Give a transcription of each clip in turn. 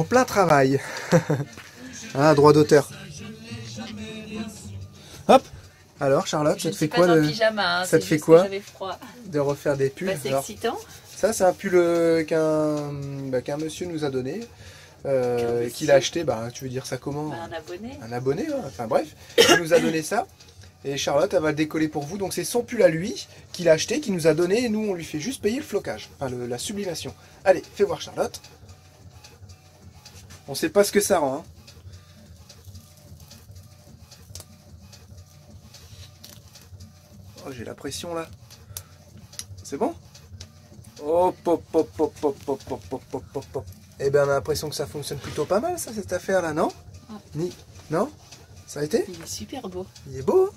en plein travail. Ah, droit d'auteur. Hop. Alors Charlotte, ça te fait quoi ça te fait quoi de refaire des pulls? C'est excitant. Ça c'est un pull qu'un monsieur nous a donné. Qu'il a acheté, tu veux dire ça comment? Un abonné. Un abonné, ouais. Enfin bref, il nous a donné ça. Et Charlotte, elle va le décoller pour vous. Donc c'est son pull à lui, qu'il a acheté, qu'il nous a donné. Et nous, on lui fait juste payer le flocage, enfin la sublimation. Allez, fais voir Charlotte. On sait pas ce que ça rend. Hein. Oh, j'ai la pression là. C'est bon? Hop, hop, hop, hop, hop, hop, hop, hop, hop, hop, hop. Eh bien, on a l'impression que ça fonctionne plutôt pas mal, ça, cette affaire-là, non? Non? Ça a été? Il est super beau. Il est beau, hein?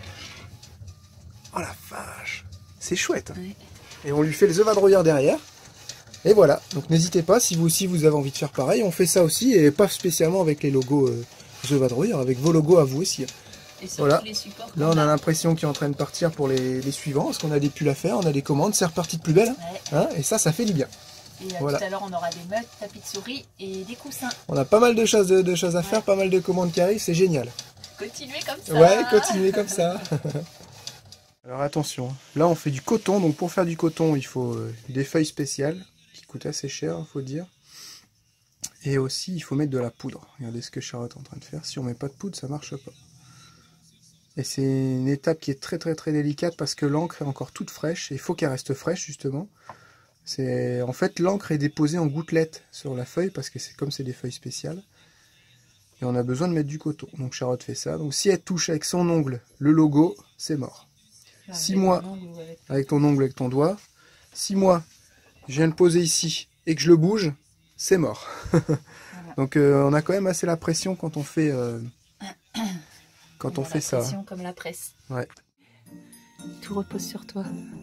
Oh la vache! C'est chouette. Hein. Ouais. Et on lui fait les œufs vadrouilleurs derrière. Et voilà. Donc n'hésitez pas, si vous aussi vous avez envie de faire pareil, on fait ça aussi, et pas spécialement avec les logos œufs vadrouilleurs, avec vos logos à vous aussi. Et sur voilà. tous les supports. Là, on a l'impression qu'il est en train de partir pour les suivants, parce qu'on a des pulls à faire, on a des commandes, c'est reparti de plus belle. Ouais. Hein, et ça fait du bien. Et voilà. tout à l'heure, on aura des mugs, tapis de souris et des coussins. On a pas mal de choses à faire, pas mal de commandes qui arrivent, c'est génial. Continuez comme ça. Ouais, continuez comme ça. Alors attention, là on fait du coton, donc pour faire du coton, il faut des feuilles spéciales, qui coûtent assez cher, il faut dire. Et aussi, il faut mettre de la poudre. Regardez ce que Charlotte est en train de faire. Si on met pas de poudre, ça marche pas. Et c'est une étape qui est très délicate parce que l'encre est encore toute fraîche, et il faut qu'elle reste fraîche justement. En fait, l'encre est déposée en gouttelettes sur la feuille parce que c'est des feuilles spéciales. Et on a besoin de mettre du coton. Donc Charlotte fait ça. Donc si elle touche avec son ongle le logo, c'est mort. 6 mois avec ton ongle, avec ton doigt. 6 mois, je viens le poser ici et que je le bouge, c'est mort. Voilà. Donc on a quand même assez la pression quand on fait ça. Pression comme la presse. Ouais. Tout repose sur toi.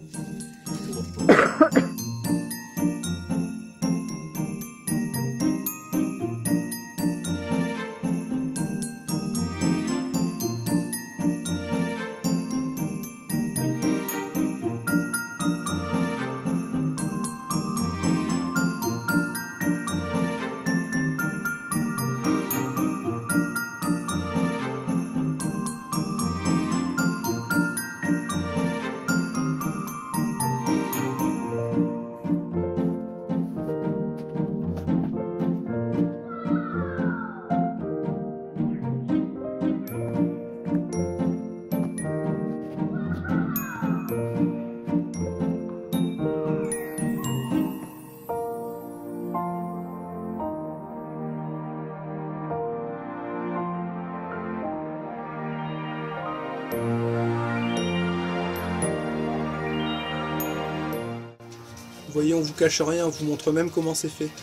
Vous voyez, on vous cache rien, on vous montre même comment c'est fait.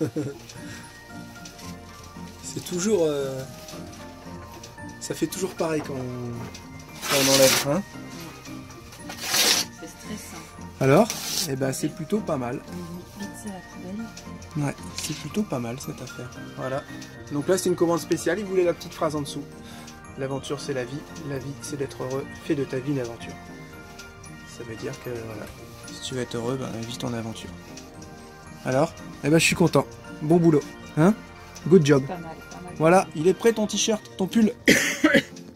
C'est toujours... Ça fait toujours pareil quand on enlève. Hein, c'est stressant. Alors, eh ben, c'est plutôt pas mal. Vite, c'est la poubelle. Ouais, c'est plutôt pas mal cette affaire. Voilà. Donc là, c'est une commande spéciale. Il voulait la petite phrase en dessous. L'aventure, c'est la vie. La vie, c'est d'être heureux. Fais de ta vie une aventure. Ça veut dire que, voilà. Si tu veux être heureux, vis ton aventure. Alors, eh ben, je suis content. Bon boulot. Hein? Good job. Pas mal, pas mal. Voilà, il est prêt ton t-shirt, ton pull.